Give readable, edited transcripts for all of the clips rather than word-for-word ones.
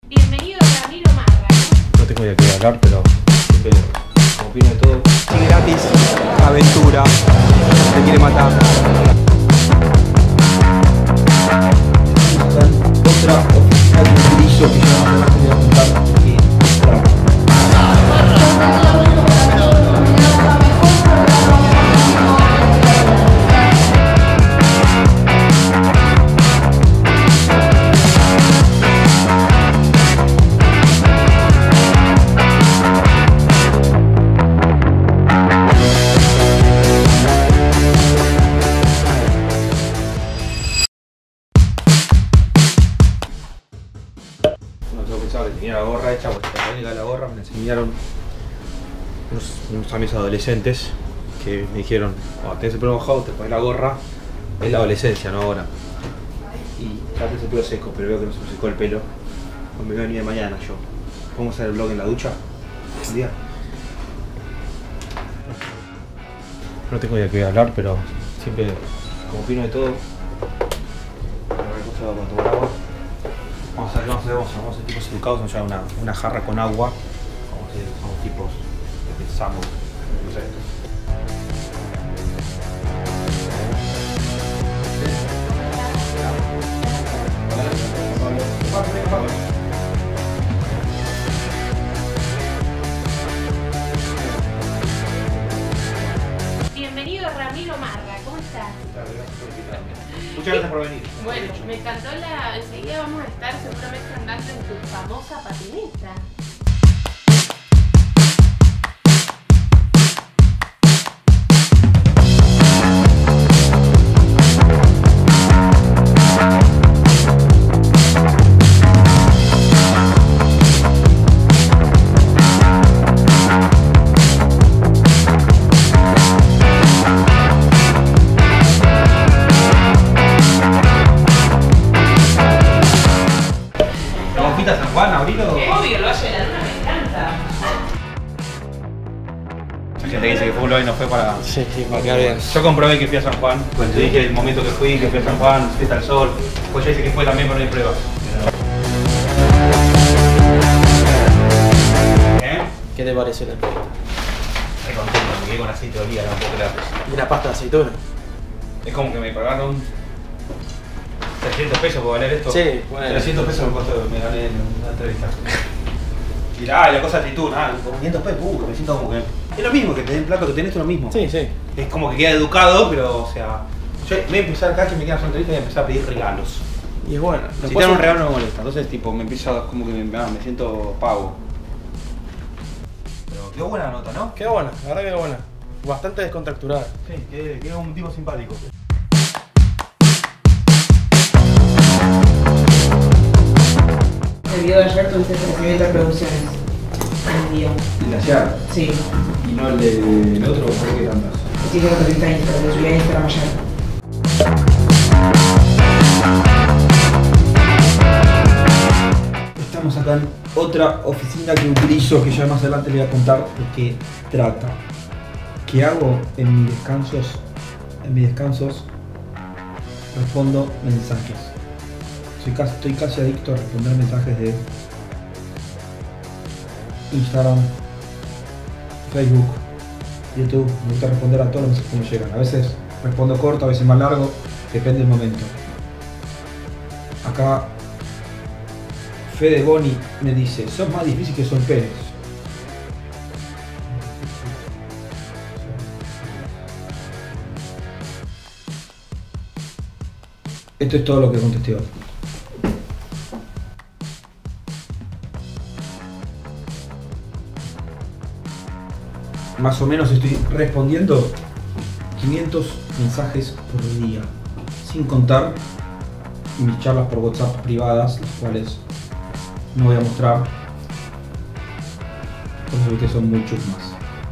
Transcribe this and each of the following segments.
Bienvenido a Ramiro Marra. No tengo idea de qué hablar, pero siempre opino de todo. Gratis, aventura, te quiere matar. Otra oficina de un grillo que ya no te voy a contar que traba. Yo pensaba que tenía la gorra hecha, porque la técnica de la gorra me la enseñaron unos amigos adolescentes que me dijeron: oh, tenés el pelo mojado, te pones la gorra, es la adolescencia, no ahora. Y ya tenés el pelo seco, pero veo que no se me secó el pelo. Me voy a venir de mañana yo. ¿Podemos hacer el vlog en la ducha? Un día. No tengo idea de qué hablar, pero siempre como opino de todo. Para tomar agua. Vamos a ser tipos educados, nos llevan una jarra con agua. Somos tipos que pensamos. No sé. Bienvenido a Ramiro Marra. ¿Cómo estás? Muchas gracias por venir. Bueno, me encantó enseguida vamos a estar seguramente andando en tu famosa patineta. ¿San Juan, Abril o...? Obvio, lo va a llenar, me encanta. Hay gente que dice que fue un vlog y no fue para... Sí, para quedar bien. Yo comprobé que fui a San Juan. Pues te dije el momento que fui a San Juan, fiesta al sol. Pues ya dice que fue también, pero no hay pruebas. ¿Eh? ¿Qué te parece la entrevista? Estoy contento, me quedé con aceite de oliva, no puedo creer. ¿Y la pasta de aceituna? Es como que me pagaron 300 pesos por valer esto. Sí, bueno. 300 pesos me costó, me gané en una entrevista. Y la cosa de aceituna, con 500 pesos, me siento como que... Es lo mismo que te den plato que tenés, es lo mismo. Sí, sí. Es como que queda educado, pero o sea... Yo voy a empezar cada vez que me quedan entrevistas y voy a empezar a pedir regalos. Y es bueno. Si te dan un regalo no me molesta, entonces tipo me empieza como que me siento pago. Pero quedó buena la nota, ¿no? Quedó buena, la verdad que quedó buena. Bastante descontracturada. Sí, quedó un tipo simpático. El video de ayer tuviste 3.000 reproducciones en un día. ¿El de ayer? Sí, ¿Y no el del otro? ¿Por qué tantas? así que lo subiste a Instagram, lo subí a Instagram ayer. Estamos acá en otra oficina que utilizo, que ya más adelante le voy a contar de qué trata. ¿Qué hago en mis descansos? En mis descansos respondo mensajes. Estoy casi adicto a responder mensajes de Instagram, Facebook, YouTube. Me gusta responder a todos los mensajes que me llegan. A veces respondo corto, a veces más largo, depende del momento. Acá Fede Boni me dice: sos más difícil que Sol Pérez. Esto es todo lo que contesté hoy. Más o menos estoy respondiendo 500 mensajes por día, sin contar mis charlas por WhatsApp privadas, las cuales no voy a mostrar, porque que son muchos más.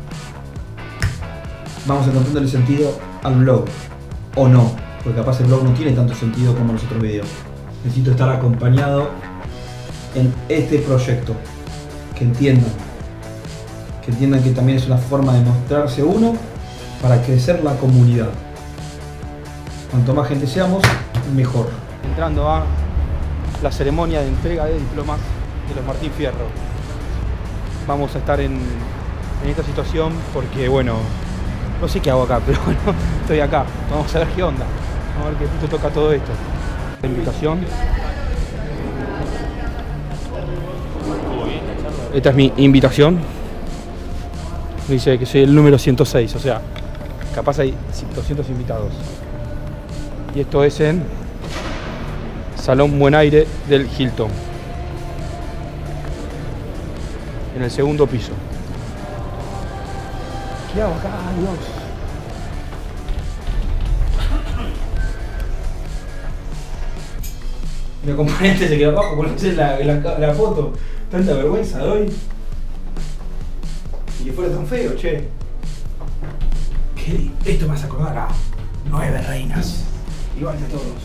Vamos encontrándole sentido al blog, o no, porque capaz el blog no tiene tanto sentido como los otros videos. Necesito estar acompañado en este proyecto, que entiendan que también es una forma de mostrarse uno para crecer la comunidad. Cuanto más gente seamos, mejor. Entrando a la ceremonia de entrega de diplomas de los Martín Fierro. Vamos a estar en esta situación porque, bueno, no sé qué hago acá, pero bueno, estoy acá. Vamos a ver qué onda. Vamos a ver qué punto toca todo esto. La invitación. Esta es mi invitación. Dice que soy el número 106, o sea, capaz hay 200 invitados. Y esto es en Salón Buen Aire del Hilton, en el segundo piso. ¿Qué hago acá? Dios. Mi acompañante se quedó abajo por hacer la foto. Tanta vergüenza doy. Y que fuera tan feo, che. ¿Qué? Esto me hace acordar a 9 reinas. Igual que todos.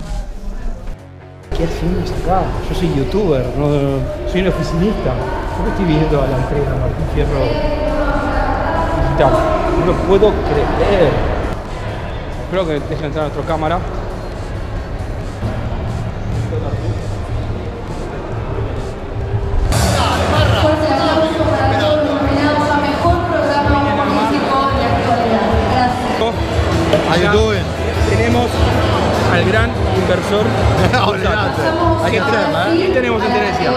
¿Qué hacemos acá? Yo soy youtuber, no soy un oficinista. ¿Por qué estoy viniendo a la entrega Martín Fierro digital? No lo puedo creer. Espero que dejen entrar a nuestra cámara. Tenemos al gran inversor. Hay que tenerla, ¿eh? ¿Qué tenemos en Tenesia?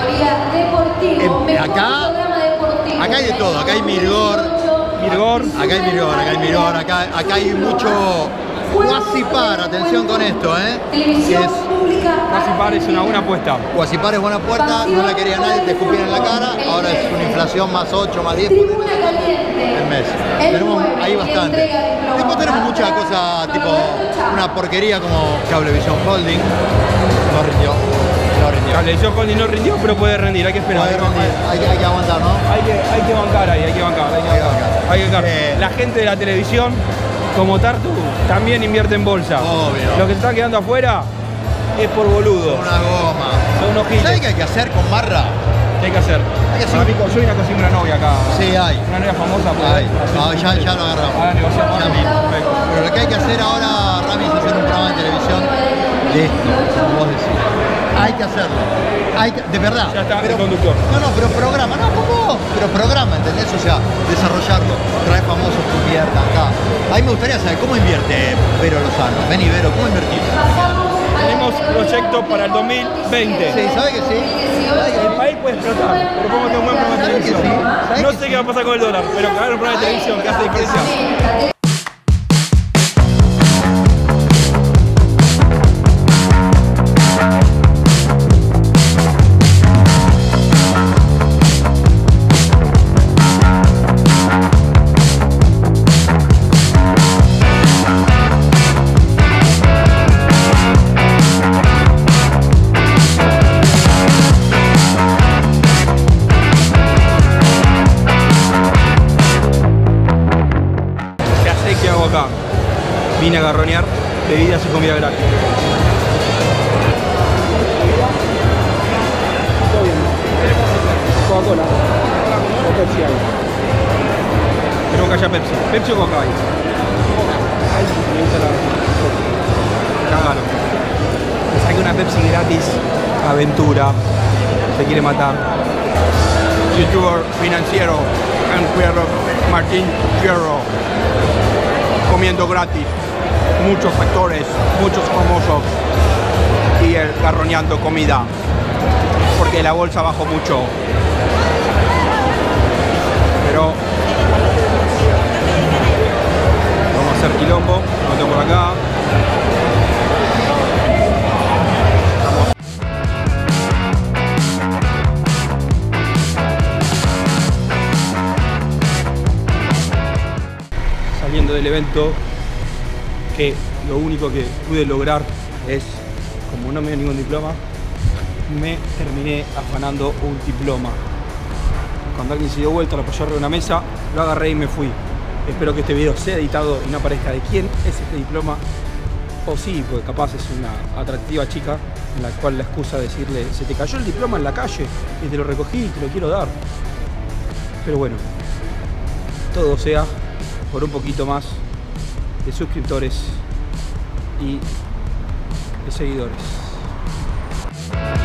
Acá hay de todo, acá hay Mirgor. Acá hay Mirgor, acá hay mucho Guasipar, atención con esto, Guasipar es una buena apuesta. Guasipar es buena puerta, no la quería nadie, te escupían en la cara, ahora es una inflación más 8, más 10 el mes. Tenemos ahí bastante. Después tenemos muchas cosas, tipo una porquería como Cablevisión Holding, no rindió. Cablevisión Holding no rindió, pero puede rendir, hay que esperar. Hay que aguantar, ¿no? Hay que bancar ahí, hay que bancar. La gente de la televisión, como Tartu, también invierte en bolsa. Obvio. Lo que se está quedando afuera es por boludo. Una goma. Son unos giles. ¿Sabes qué hay que hacer con Marra? ¿Qué hay que hacer? Para mí, yo vine a conseguir una novia acá. Sí, hay. Una novia famosa. Ya lo agarramos. Ahora negociamos. Perfecto. Pero lo que hay que hacer ahora, Rami, es hacer un programa de televisión de esto, como vos decís. Hay que hacerlo. De verdad. Ya está, el conductor. No, pero programa, no, con vos. Pero programa, ¿entendés? O sea, desarrollarlo. Traer famosos que inviertan acá. A mí me gustaría saber cómo invierte Vero Lozano. Vení, Vero, ¿cómo invertís? Tenemos proyectos para el 2020. Sí, ¿sabes que sí? El país puede explotar, pero podemos tener un buen programa de ¿Sabes que televisión. sí? No sé qué va a pasar con el dólar, pero que haga un programa de televisión que hace diferencia. Vine a garronear bebidas y comida gratis. Coca-Cola o Pepsi hay. Queremos que haya Pepsi. ¿Pepsi o Coca hay? Me gusta la Coca. Cagaron. Me saqué una Pepsi gratis. Aventura. Se quiere matar. Youtuber financiero. Martín Fierro. Comiendo gratis, muchos actores, muchos famosos y el garroneando comida porque la bolsa bajó mucho, pero vamos a hacer quilombo, lo tengo por acá. Saliendo del evento, que lo único que pude lograr es, como no me dio ningún diploma, me terminé afanando un diploma. Cuando alguien se dio vuelta, lo apoyó arriba de una mesa, lo agarré y me fui. Espero que este video sea editado y no aparezca de quién es este diploma. O sí, porque capaz es una atractiva chica en la cual la excusa de decirle: se te cayó el diploma en la calle y te lo recogí y te lo quiero dar. Pero bueno, todo sea por un poquito más de suscriptores y de seguidores.